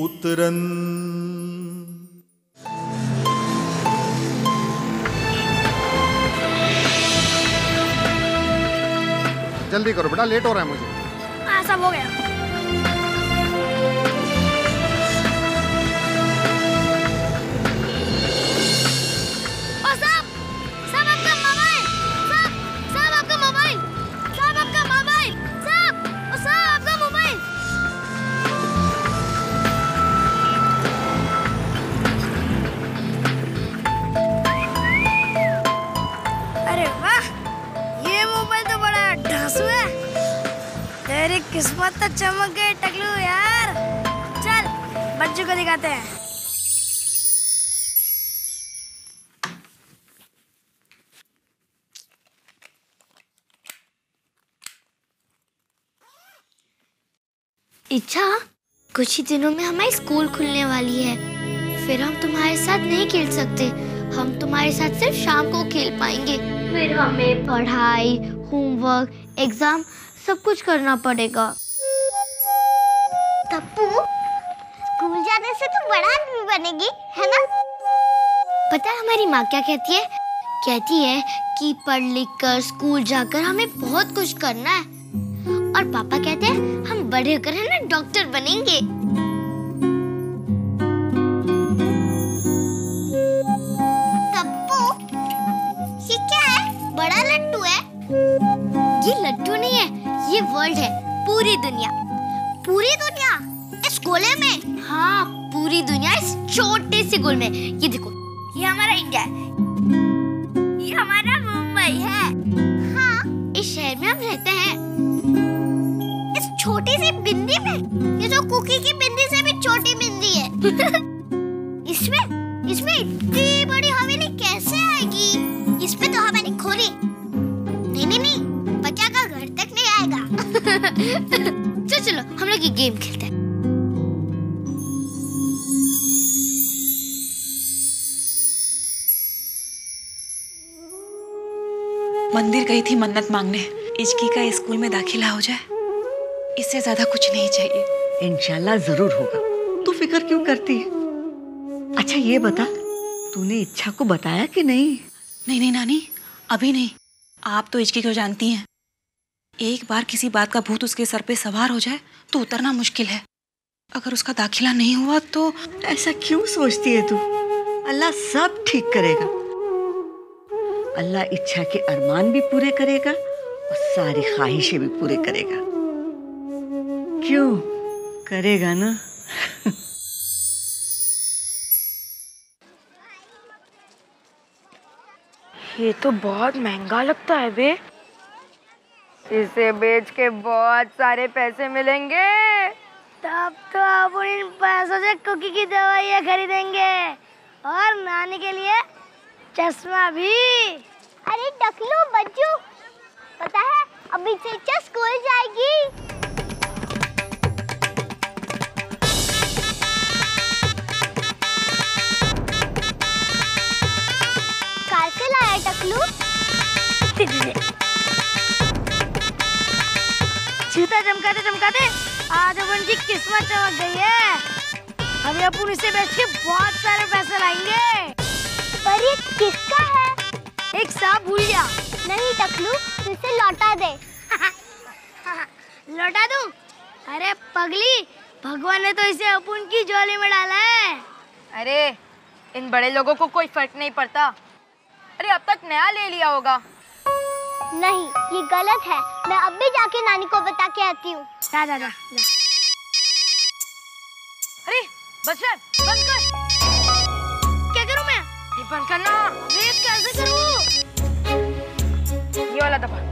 पुत्रन। जल्दी करो बेटा, लेट हो रहा है मुझे। हाँ सब हो गया। तेरी किस्मत तो चमक गई टकलू यार। चल बच्चों को दिखाते हैं। इच्छा, कुछ ही दिनों में हमारी स्कूल खुलने वाली है। फिर हम तुम्हारे साथ नहीं खेल सकते। हम तुम्हारे साथ सिर्फ शाम को खेल पाएंगे। फिर हमें पढ़ाई, होमवर्क, एग्जाम सब कुछ करना पड़ेगा। तप्पू, स्कूल जाने से तू बड़ा आदमी बनेगी, है ना? पता है हमारी माँ क्या कहती है? कहती है कि पढ़ लिख कर स्कूल जाकर हमें बहुत कुछ करना है। और पापा कहते हैं हम बड़े होकर है ना डॉक्टर बनेंगे। तप्पू, ये क्या है? बड़ा लट्टू है? ये लट्टू नहीं है, ये वर्ल्ड है। पूरी दुनिया। पूरी दुनिया इस गोले में? हाँ, पूरी दुनिया इस छोटे से गोल में। ये देखो, ये हमारा इंडिया है, ये हमारा मुंबई है। हाँ, इस शहर में हम रहते हैं। इस छोटी सी बिंदी में? ये तो कुकी की बिंदी से भी छोटी बिंदी है। इसमें इतनी बड़ी हवेली कैसे आएगी? इसमें तो हवा नहीं खोली। नहीं, बच्चा का घर तक नहीं आएगा। चलो हम लोग ये गेम खेलते हैं। मंदिर गई थी मन्नत मांगने, इश्की का स्कूल में दाखिला हो जाए, इससे ज्यादा कुछ नहीं चाहिए। इंशाल्लाह जरूर होगा, तू फिक्र क्यों करती है? अच्छा ये बता, तूने इच्छा को बताया कि नहीं? नहीं नानी, अभी नहीं। आप तो इश्की को जानती हैं, एक बार किसी बात का भूत उसके सर पे सवार हो जाए तो उतरना मुश्किल है। अगर उसका दाखिला नहीं हुआ तो। ऐसा क्यों सोचती है तू? अल्लाह सब ठीक करेगा। अल्लाह इच्छा के अरमान भी पूरे करेगा और सारी ख्वाहिशें भी पूरे करेगा। क्यों करेगा ना? ये तो बहुत महंगा लगता है बे। इसे बेच के बहुत सारे पैसे मिलेंगे। तब तो आप इन पैसों से कुकी की दवाइयाँ खरीदेंगे और नानी के लिए चश्मा भी। अरे टकलू बच्चू, पता है अभी से इच्छा स्कूल जाएगी। कार से लाया टकलू? जूता चमकाते आज अपन की किस्मत चमक गई है। अभी अपन इसे बेच के बहुत सारे पैसे लाएंगे। पर ये किसका है? एक सांप भूल गया। नहीं टकलू, इसे लौटा दे। लौटा दूं? अरे पगली, भगवान ने तो इसे अपन की झोली में डाला है। अरे इन बड़े लोगों को कोई फर्क नहीं पड़ता। अरे अब तक नया ले लिया होगा। नहीं, ये गलत है। मैं अब भी जाके नानी को बता के आती हूँ। जा। अरे बचन, बंद कर। क्या करूँ मैं? ये बंद करना। ये कैसे करूँ? ये वाला दबा।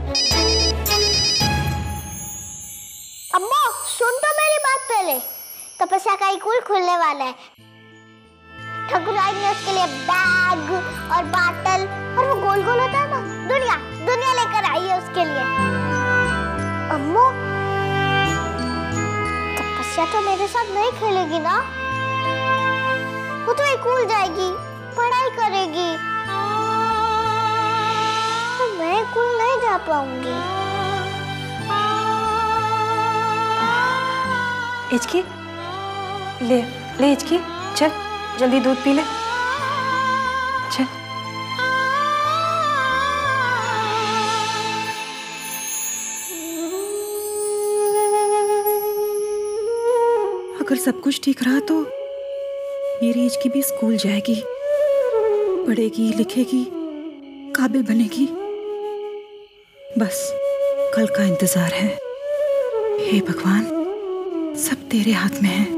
अम्मा सुन तो मेरी बात पहले। तपस्या का स्कूल खुलने वाला है। ठकुराइन ने उसके लिए बैग और बाटल और वो गोल गोल होता है ना, दुनिया लेकर आई है उसके लिए। अम्मू, तपस्या तो मेरे साथ नहीं खेलेगी ना? वो तो स्कूल जाएगी, पढ़ाई करेगी, तो मैं स्कूल नहीं जा पाऊंगी। इचकी ले, ले हिचकी, चल जल्दी दूध पी ले, चल। अगर सब कुछ ठीक रहा तो मेरी हिचकी भी स्कूल जाएगी, पढ़ेगी, लिखेगी, काबिल बनेगी। बस कल का इंतजार है। हे भगवान, सब तेरे हाथ में है।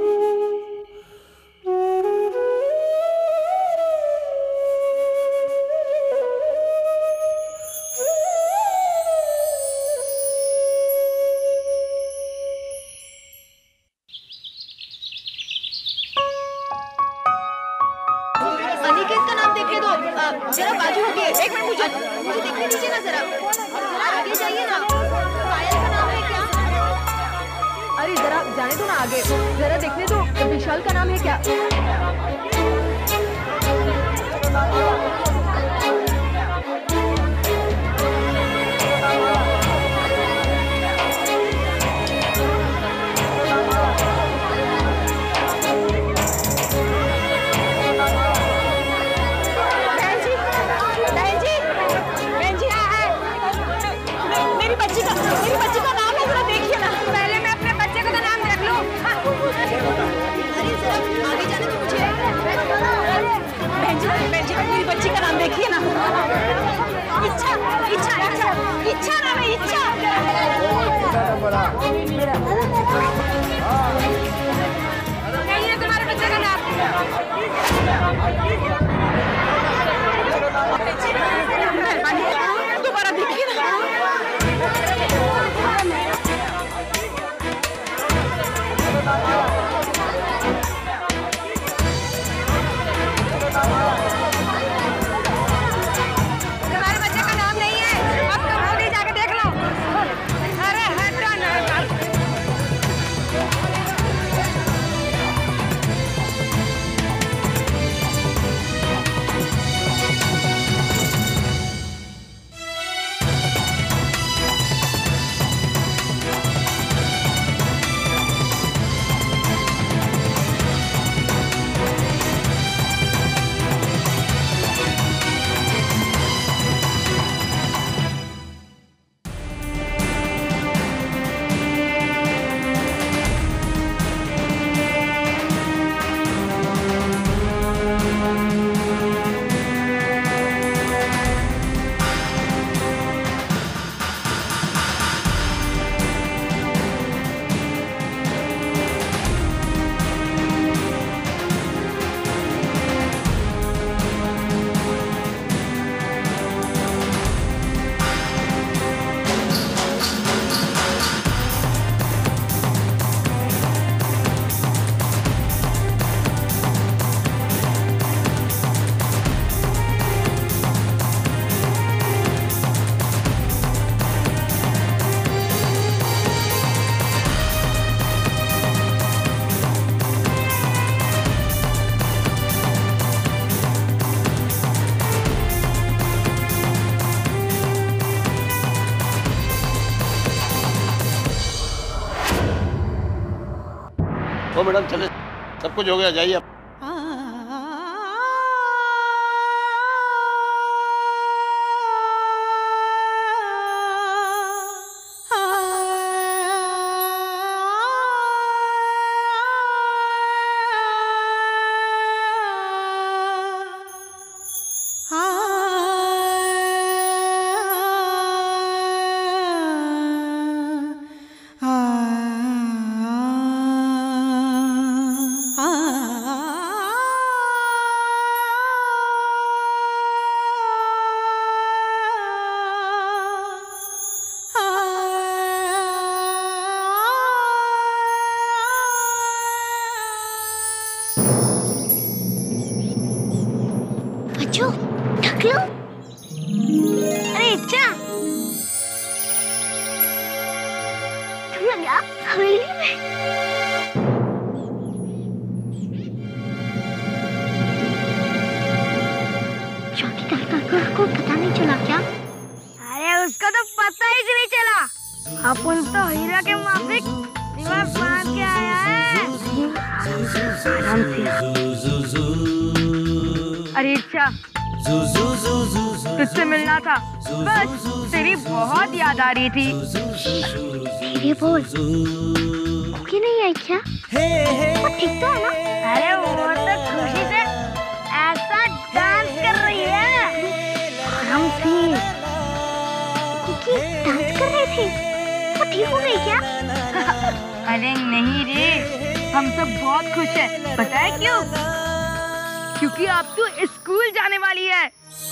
अनिकेत का नाम देखने दो, जरा बाजू हटिए, एक मिनट मुझे देखने दीजिए ना, जरा आगे जाइए ना। पायल का नाम है क्या? अरे जरा जाने दो ना आगे, जरा देखने दो, विशाल का नाम है क्या? मेरी बच्ची का नाम है, जरा देखिए ना। पहले मैं अपने बच्चे का तो नाम देख लूं। अरे जरा आगे जाने दो मुझे। बहन जी मेरी बच्ची का नाम देखिए ना। इच्छा नाम है, इच्छा। नहीं है तुम्हारे बच्चे का नाम। दोबारा देखिए ना। तुम्हारे बच्चे का नाम नहीं है, अब तुम खुद ही जाके देख लो। अरे हटो ना। ओ मैडम चले, सब कुछ हो गया, जाइए आप। बच्चों ढक लो। अरे इच्छा, तुम लोग यहाँ हवेली में? चौकीदार काका को पता नहीं चला क्या? अरे उसका तो पता ही नहीं चला। अपन तो हीरा के माफिक दिमाग भाग के आया है। आराम से। अरे अच्छा, तुझसे मिलना था, बस तेरी बहुत याद आ रही थी। ये बोल, कुकी नहीं आई क्या? वो ठीक तो है ना? अरे वो तो खुशी से ऐसा डांस कर रही है। आराम से। कुकी डांस कर रही थी, वो ठीक हो गई क्या? अरे नहीं रे, हम सब बहुत खुश हैं। पता है क्यों? क्योंकि अब तू स्कूल जाने वाली है।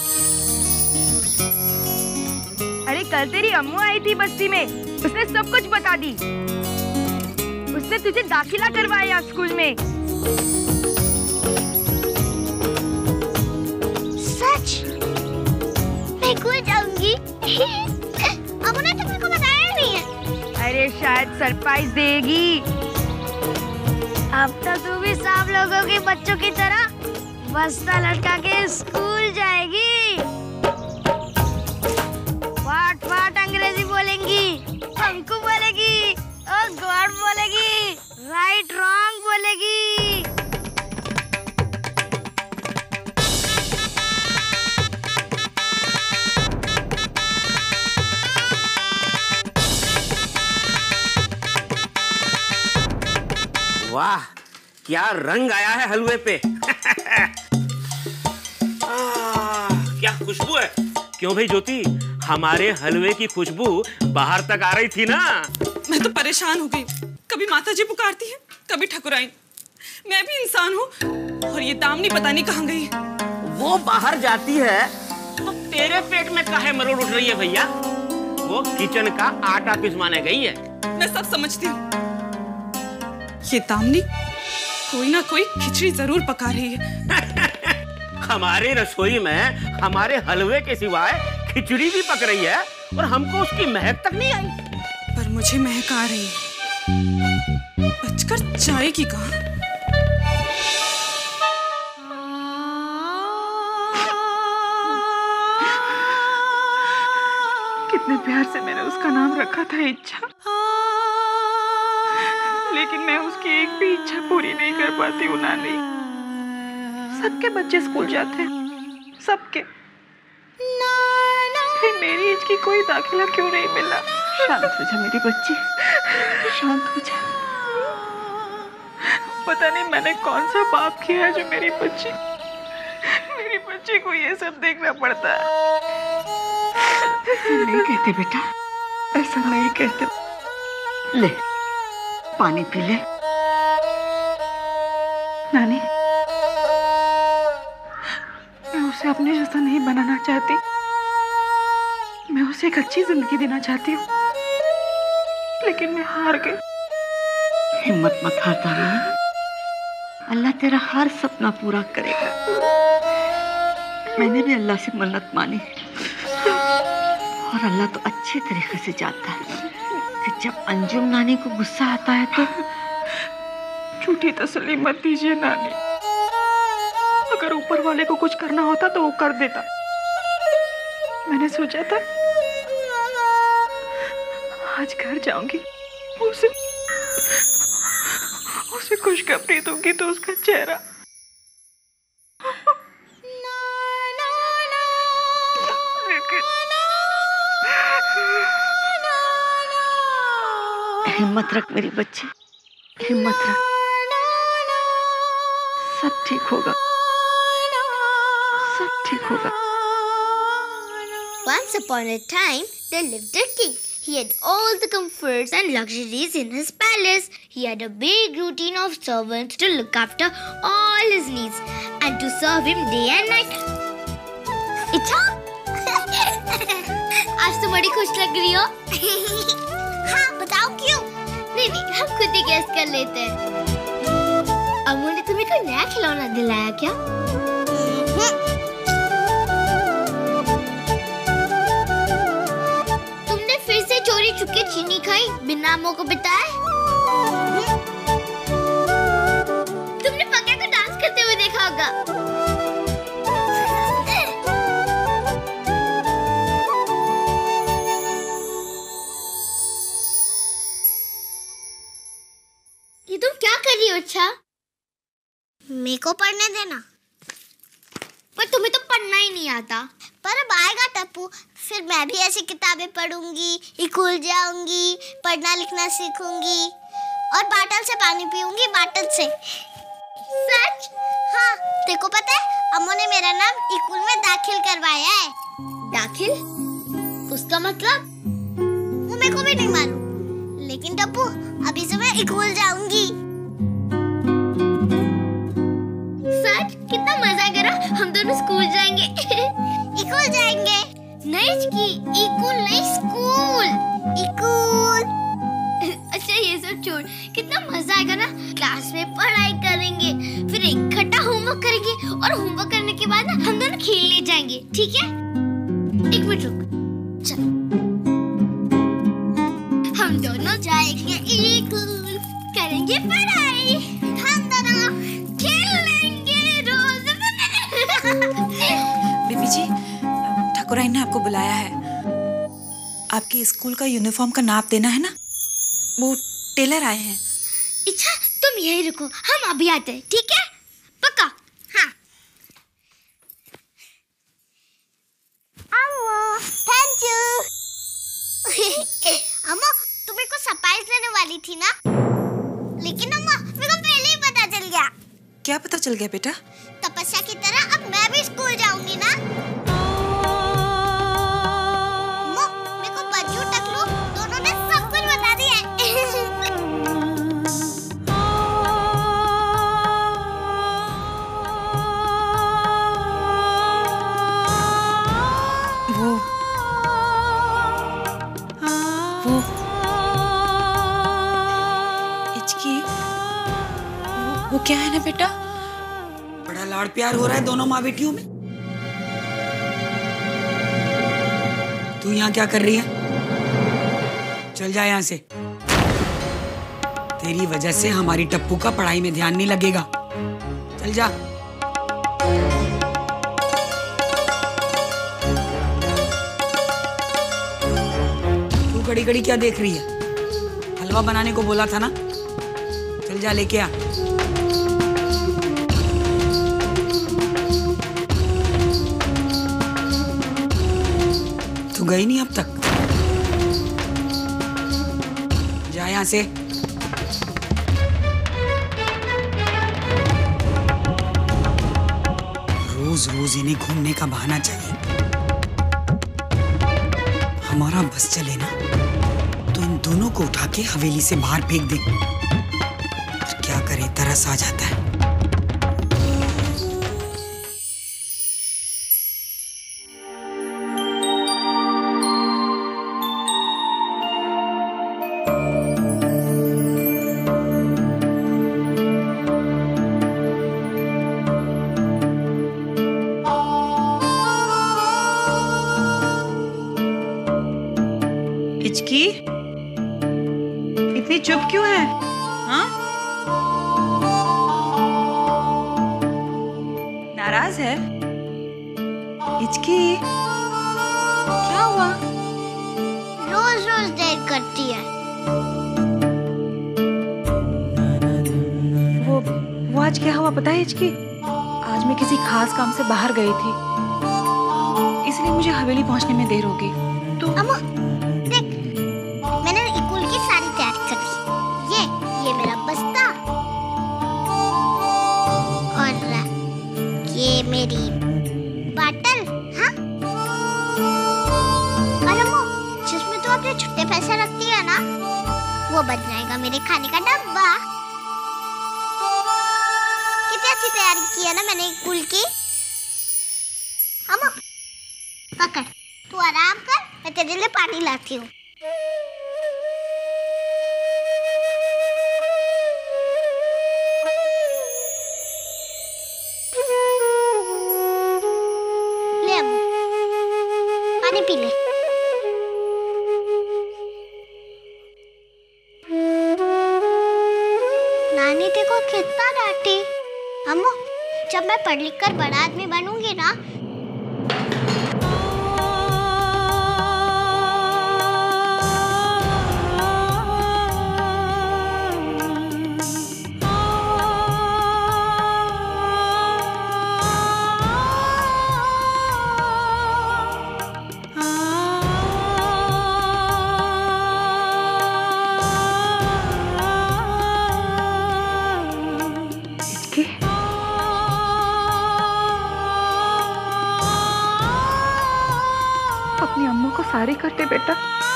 अरे कल तेरी अम्मू आई थी बस्ती में, उसने सब कुछ बता दी। उसने तुझे दाखिला करवाया स्कूल में। सच? मैं स्कूल जाऊंगी? अब उन्हें तो मेरे को बताया नहीं है। अरे शायद सरप्राइज देगी। अब तो तू भी सब लोगों के बच्चों की तरह बस्ता लटका के स्कूल जाएगी। वाट वाट अंग्रेजी बोलेंगी, हमको बोलेगी, और गॉड बोलेगी, राइट रॉन्ग बोलेगी। वाह, क्या रंग आया है हलवे पे। क्या खुशबू है। क्यों भाई ज्योति, हमारे हलवे की खुशबू बाहर तक आ रही थी ना। मैं तो परेशान हो गई, कभी माता जी पुकारती है, कभी ठकुराइन। मैं भी इंसान हूँ, और ये दामनी पता नहीं कहाँ गई। वो बाहर जाती है तो तेरे पेट में काहे मरोड़ उठ रही है भैया। वो किचन का आटा पिसवाने गई है। मैं सब समझती हूँ, ये दामनी कोई ना कोई खिचड़ी जरूर पका रही है। हमारे रसोई में हमारे हलवे के सिवाय खिचड़ी भी पक रही है, और हमको उसकी महक तक नहीं आई। पर मुझे महक आ रही है, बचकर जाएगी कहाँ? कितने प्यार से मैंने उसका नाम रखा था इच्छा, लेकिन मैं उसकी एक भी इच्छा पूरी नहीं कर पाती हूँ नानी। सबके बच्चे स्कूल जाते हैं, सबके, फिर मेरी एज की कोई दाखिला क्यों नहीं मिला? शांत हो जा मेरी बच्ची, शांत हो जा। पता नहीं मैंने कौन सा पाप किया है जो मेरी बच्ची को ये सब देखना पड़ता है। ऐसा नहीं कहते बेटा, ऐसा नहीं कहते। ले पानी पी ले। नानी, मैं उसे अपने जैसा नहीं बनाना चाहती, मैं उसे एक अच्छी जिंदगी देना चाहती हूँ, लेकिन मैं हार गई। हिम्मत मत हारता ना, अल्लाह तेरा हर सपना पूरा करेगा। मैंने भी अल्लाह से मन्नत मानी, और अल्लाह तो अच्छे तरीके से जानता है कि जब अंजुम नानी को गुस्सा आता है तो झूठी तसल्ली मत दीजिए नानी। अगर ऊपर वाले को कुछ करना होता तो वो कर देता। मैंने सोचा था आज घर जाऊंगी, उसे खुशखबरी दूंगी तो उसका चेहरा हिम्मत रख मेरी बच्ची, हिम्मत रख, सब ठीक होगा, सब ठीक होगा। Once upon a time, there lived a king. He had all the comforts and luxuries in his palace. He had a big routine of servants to look after all his needs and to serve him day and night. इच्छा, आज तो बड़ी खुश लग रही हो। हाँ, बताओ क्यों? नहीं, हम खुद ही गेस कर लेते हैं। अम्मू ने तुम्हें कोई नया खिलौना दिलाया क्या? तुमने फिर से चोरी छुपके चीनी खाई बिना अम्मू को बताए? तुमने पक्का को डांस करते हुए देखा होगा। यू। अच्छा, मेरे को पढ़ने देना। पर तुम्हें तो पढ़ना ही नहीं आता। पर अब आएगा टप्पू, फिर मैं भी ऐसी किताबें पढ़ूंगी, स्कूल जाऊंगी, पढ़ना लिखना सीखूंगी और बाटल से पानी पीऊंगी, बाटल से। सच? हाँ, तेरे को पता है अम्मू ने मेरा नाम स्कूल में दाखिल करवाया है। दाखिल? उसका मतलब? वो मेरे को भी नहीं मालूम, लेकिन टप्पू अभी से मैं स्कूल जाऊंगी। सच? कितना मजा आएगा ना, हम दोनों स्कूल जाएंगे। स्कूल जाएंगे? नहीं स्कूल नहीं, स्कूल। अच्छा ये सब छोड़, कितना मजा आएगा ना, क्लास में पढ़ाई करेंगे, फिर इकट्ठा होमवर्क करेंगे और होमवर्क करने के बाद हम दोनों खेलने जाएंगे। ठीक है? एक मिनट रुक, चल। हम दोनों जाएंगे स्कूल, करेंगे पढ़ाई, हम दोनों खेलेंगे रोज। बेबी जी, ठाकुराइन ने आपको बुलाया है। आपके स्कूल का यूनिफॉर्म का नाप देना है ना, वो टेलर आए हैं। अच्छा, तुम यही रुको, हम अभी आते हैं। ठीक है? पक्का? हाँ। अम्मू, थैंक यू। अम्मू, तुम्हें को सरप्राइज देने वाली थी ना, लेकिन अम्मा मेरे को पहले ही पता चल गया। क्या पता चल गया बेटा? तपस्या की तरह अब मैं भी स्कूल जाऊंगी ना। अम्मू, मेरे को बच्चू टकलू दोनों ने सब कुछ बता दिया है। वो क्या है ना बेटा, बड़ा लाड़ प्यार हो रहा है दोनों माँ बेटियों में। तू यहाँ क्या कर रही है? चल जा यहाँ से, तेरी वजह से हमारी टप्पू का पढ़ाई में ध्यान नहीं लगेगा। चल जा। तू घड़ी घड़ी क्या देख रही है? हलवा बनाने को बोला था ना, चल जा लेके आ। तू गई नहीं अब तक? जा यहाँ से। रोज रोज इन्हें घूमने का बहाना चाहिए। हमारा बस चले ना तो इन दोनों को उठा के हवेली से बाहर फेंक दे। क्या करे, तरस आ जाता है। हिचकी, इतनी चुप क्यों है? हाँ? नाराज है? हिचकी, क्या हुआ? रोज रोज देर करती है। वो आज क्या हुआ पता है हिचकी? आज मैं किसी खास काम से बाहर गई थी, इसलिए मुझे हवेली पहुंचने में देर हो गई। तो अम्मा देख, मैंने स्कूल की सारी तैयारी कर ली। ये मेरा बस्ता और ये मेरी बाटल। हाँ, और अम्मा जिसमें तो अपने छुट्टे पैसे रखती है ना, वो बन जाएगा मेरे खाने का डब्बा। कितनी अच्छी तैयारी की है ना मैंने स्कूल की। अम्मा पकड़, तू आराम कर, मैं तेरे लिए पानी लाती हूँ। ले अम्मू, पानी पी ले। नानी देखो कितना डांटी। अम्मू, जब मैं पढ़ लिख कर बड़ा आदमी बनूंगी ना, सारी करते बेटा।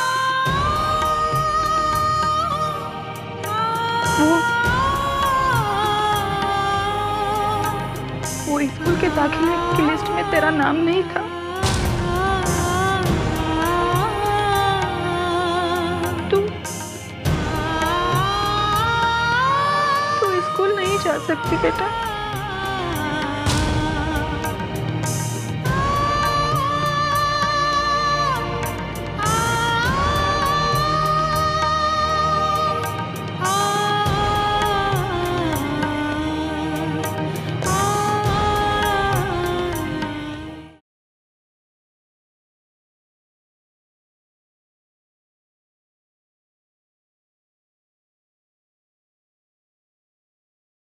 वो स्कूल के दाखिले की लिस्ट में तेरा नाम नहीं था। तू स्कूल नहीं जा सकती बेटा।